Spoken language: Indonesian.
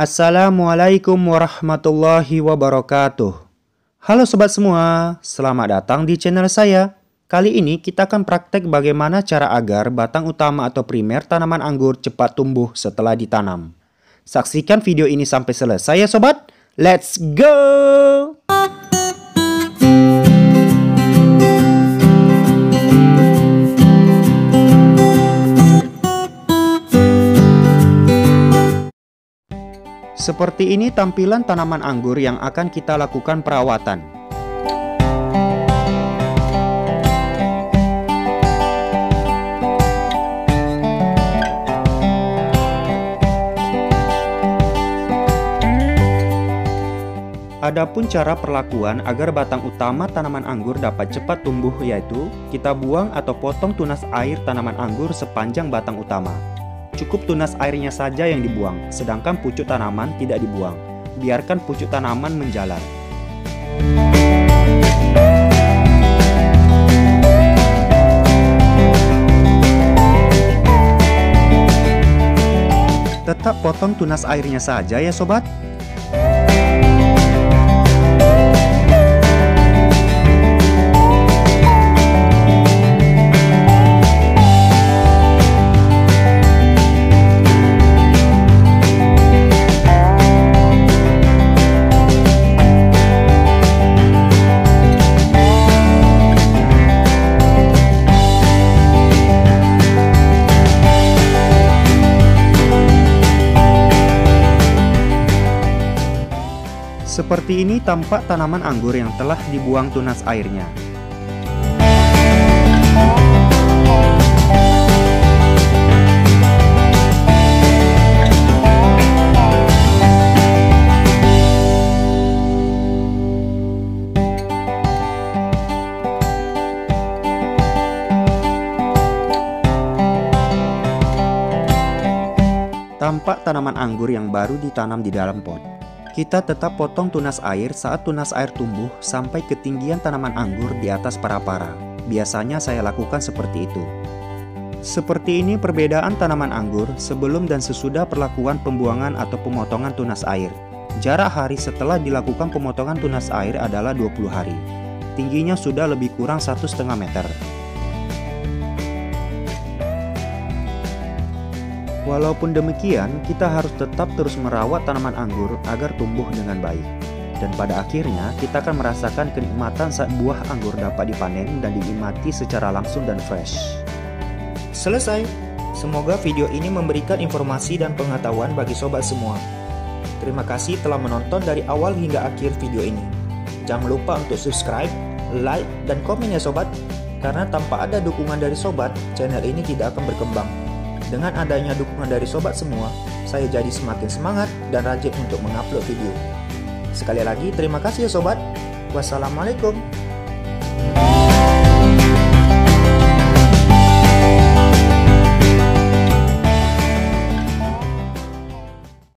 Assalamualaikum warahmatullahi wabarakatuh. Halo sobat semua, selamat datang di channel saya. Kali ini kita akan praktek bagaimana cara agar batang utama atau primer tanaman anggur cepat tumbuh setelah ditanam. Saksikan video ini sampai selesai ya sobat. Let's go! Seperti ini tampilan tanaman anggur yang akan kita lakukan perawatan. Adapun cara perlakuan agar batang utama tanaman anggur dapat cepat tumbuh yaitu kita buang atau potong tunas air tanaman anggur sepanjang batang utama. Cukup tunas airnya saja yang dibuang, sedangkan pucuk tanaman tidak dibuang. Biarkan pucuk tanaman menjalar. Tetap potong tunas airnya saja ya sobat. Seperti ini tampak tanaman anggur yang telah dibuang tunas airnya. Tampak tanaman anggur yang baru ditanam di dalam pot. Kita tetap potong tunas air saat tunas air tumbuh sampai ketinggian tanaman anggur di atas para-para. Biasanya saya lakukan seperti itu. Seperti ini perbedaan tanaman anggur sebelum dan sesudah perlakuan pembuangan atau pemotongan tunas air. Jarak hari setelah dilakukan pemotongan tunas air adalah 20 hari. Tingginya sudah lebih kurang 1,5 meter. Walaupun demikian, kita harus tetap terus merawat tanaman anggur agar tumbuh dengan baik. Dan pada akhirnya, kita akan merasakan kenikmatan saat buah anggur dapat dipanen dan dinikmati secara langsung dan fresh. Selesai. Semoga video ini memberikan informasi dan pengetahuan bagi sobat semua. Terima kasih telah menonton dari awal hingga akhir video ini. Jangan lupa untuk subscribe, like, dan komen ya sobat. Karena tanpa ada dukungan dari sobat, channel ini tidak akan berkembang. Dengan adanya dukungan dari sobat semua, saya jadi semakin semangat dan rajin untuk mengupload video. Sekali lagi terima kasih ya sobat. Wassalamualaikum.